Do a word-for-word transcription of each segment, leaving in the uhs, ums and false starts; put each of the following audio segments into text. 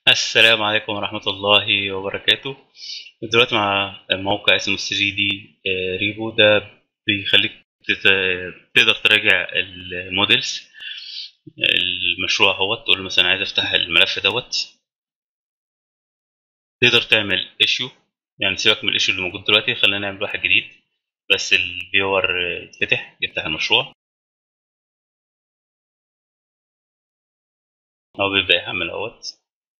السلام عليكم ورحمة الله وبركاته. دلوقتي مع موقع اسمه ثري دي ريفو. ده بيخليك تت- تقدر تراجع الموديلز المشروع. هو تقول له مثلا عايز افتح الملف دوت، تقدر تعمل ايشيو. يعني سيبك من الايشيو اللي موجود دلوقتي، خلينا نعمل واحد جديد بس الفيور يتفتح يفتح المشروع. هو بيبدأ يحمل اهوت.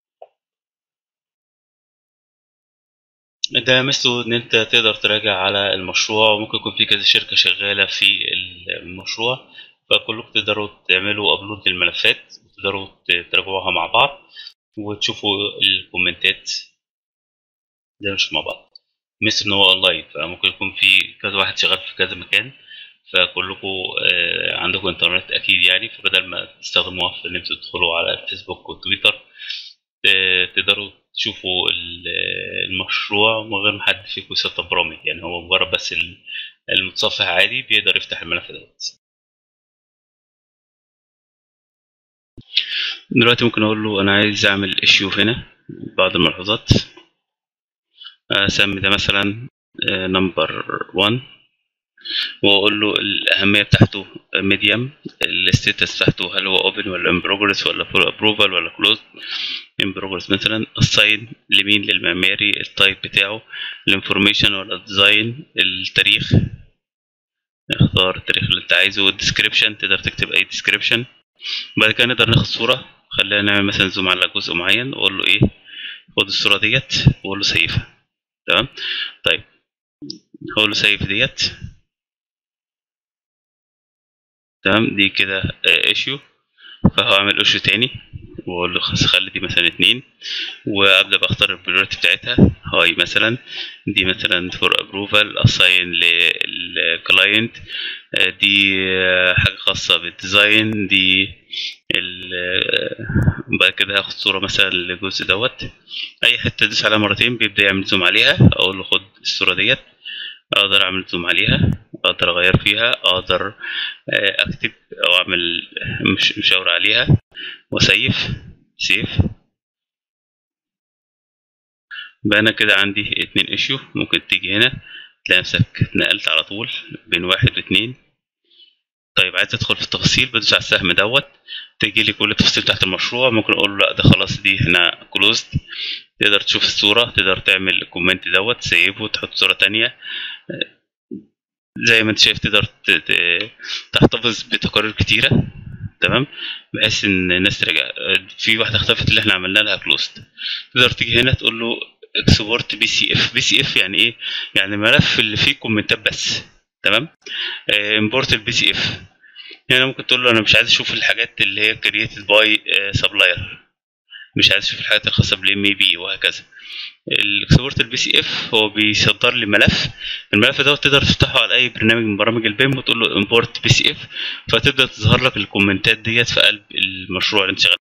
ده مثله ان انت تقدر تراجع على المشروع، وممكن يكون في كذا شركة شغالة في المشروع، فكلكم تقدروا تعملوا ابلود للملفات وتقدروا تراجعوها مع بعض وتشوفوا الكومنتات. ده مش مع بعض مثل ان هو اونلاين، فممكن يكون في كذا واحد شغال في كذا مكان، فكلكم آه، عندكم انترنت اكيد يعني، فبدل ما تستخدموها في ان انتوا تدخلوا على الفيسبوك والتويتر آه، تقدروا تشوفوا ال- المشروع من غير ما حد فيكم يسطب برامج. يعني هو مجرد بس ال- المتصفح عادي بيقدر يفتح الملف دوت. دلوقتي ممكن اقول له انا عايز اعمل ايشيو هنا. بعض الملحوظات، اسمي ده مثلا نمبر واحد، واقول له الاهميه بتاعته ميديم، الستاتس بتاعته هل هو اوبن ولا ان بروجرس ولا فول ابروفال ولا كلوز ان بروجرس. مثلا الساين لمين؟ للمعماري. التايب بتاعه الانفورميشن ولا الديزاين. التاريخ، اختار التاريخ اللي انت عايزه. الديسكريبشن تقدر تكتب اي ديسكريبشن. بعد كده نقدر ناخد صوره. خلينا نعمل مثلا زوم على جزء معين واقول له ايه، خد الصوره ديت واقول له سيفها. تمام. طيب هقول له سيف ديت. تمام، دي كده ايشيو. فهعمل ايشيو تاني واقول له خلاص خلي دي مثلا اتنين، وابدا بختار البريورتي بتاعتها. هاي مثلا دي مثلا فور ابروفال اساين للكلاينت. دي آه، حاجه خاصه بالديزاين. دي ال- آه، بعد كده هاخد صوره مثلا للجزء دوت. اي حته ادوس عليها مرتين بيبدا يعمل زوم عليها. اقول له خد الصوره ديت، اقدر اعمل زوم عليها، اقدر اغير فيها، اقدر آه، اكتب او اعمل مش مشاور عليها وسيف. سيف. بقى انا كده عندي اتنين ايشيو. ممكن تيجي هنا تلاقي نفسك اتنقلت على طول بين واحد واتنين. طيب عايز ادخل في التفاصيل، بدوس على السهم دوت تيجي لي كل التفاصيل بتاعت المشروع. ممكن اقول له لا ده خلاص دي هنا كلوزد. تقدر تشوف الصورة، تقدر تعمل الكومنت دوت سيفه وتحط صورة تانية. زي ما انت شايف تقدر ت- ت- تحتفظ بتقارير كتيرة. تمام، بحيث ان الناس ترجع. في واحدة اختفت اللي احنا عملنا لها كلوزد. تقدر تيجي هنا تقول له اكسبورت بي سي اف. بي سي اف يعني ايه؟ يعني ملف اللي فيه كومنتات بس. تمام. امبورت البي سي اف. هنا ممكن تقول له انا مش عايز اشوف الحاجات اللي هي كرييتد باي سبلاير، مش عايز اشوف الحاجات الخاصه بالام اي بي وهكذا. الاكسبورت البي سي اف هو بيصدر لي ملف. الملف ده تقدر تفتحه على اي برنامج من برامج البيم وتقول له امبورت بي سي اف، فتبدا تظهر لك الكومنتات ديت في قلب المشروع اللي انت شغال